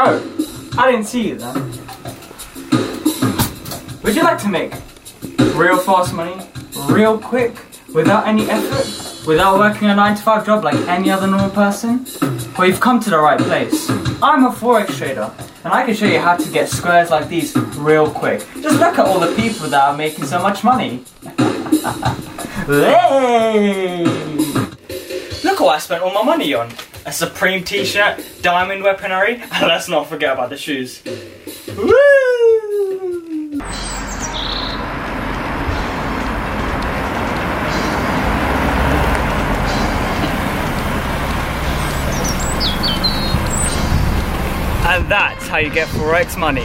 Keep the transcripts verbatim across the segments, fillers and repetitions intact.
Oh, I didn't see you then. Would you like to make real fast money, real quick, without any effort, without working a nine to five job like any other normal person? Well, you've come to the right place. I'm a Forex trader, and I can show you how to get squares like these real quick. Just look at all the people that are making so much money. Hey! Look what I spent all my money on. A Supreme t-shirt, diamond weaponry, and let's not forget about the shoes. Woo! And that's how you get Forex money.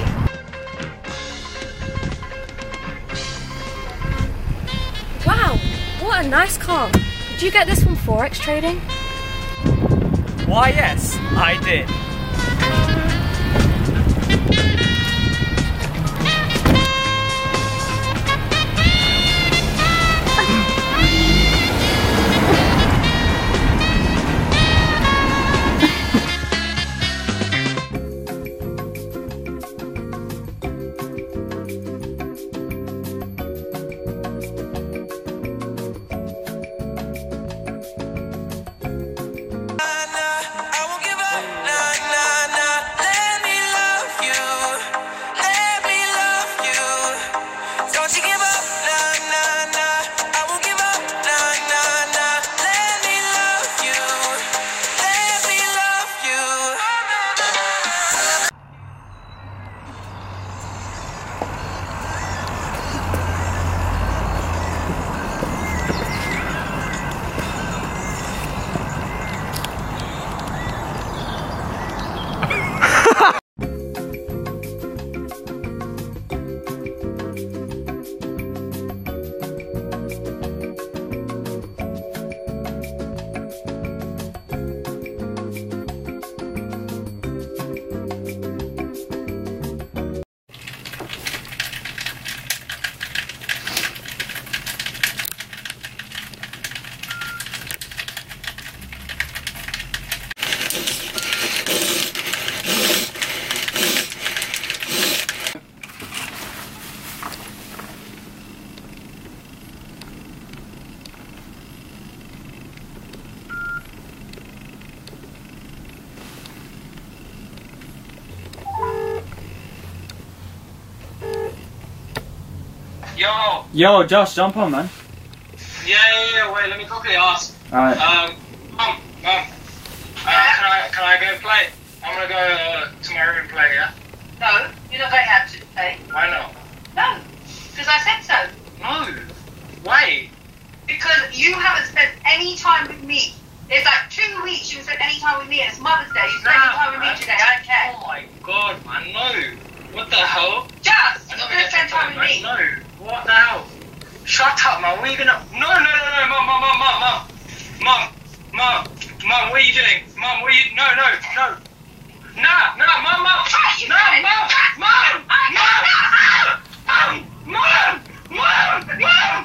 Wow, what a nice car. Did you get this from Forex trading? Why yes, I did. Yo! Yo, Josh, jump on, man. Yeah, yeah, yeah, wait, let me quickly ask. Alright. Um, Mum, Mum, uh, can I, can I go play? I'm gonna go uh, to my room and play, yeah? No, you're not going out to play. Why not? No, because I said so. No! Why? Because you haven't spent any time with me. It's like two weeks you haven't spent any time with me, and it's Mother's Day. You spent Nah, any time with me man. today, I don't care. Oh my god, man, no! What the hell? Just, I'm you're not going to spend time with me. No, what the hell? Shut up, man, what are you gonna... No, no, no, no, Mum, Mum, Mum, Mum, Mum! Mum, Mum, Mum, what are you doing? Mum, what are you... No, no, no! Nah, nah, Mum, Mum! Hey, you No, said- Mum! Mum! Mum! Mum! Mum! Mum! Mum!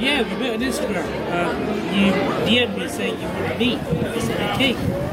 Yeah, we met on Instagram. Um, you D M'd me saying you want to meet. I said, okay.